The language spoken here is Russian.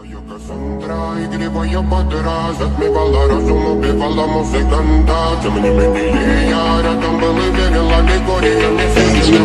Ее Кассандра, игривая подра, затмевала разум, убивала музыканта. Тем не менее я рядом был и верил аллегориями.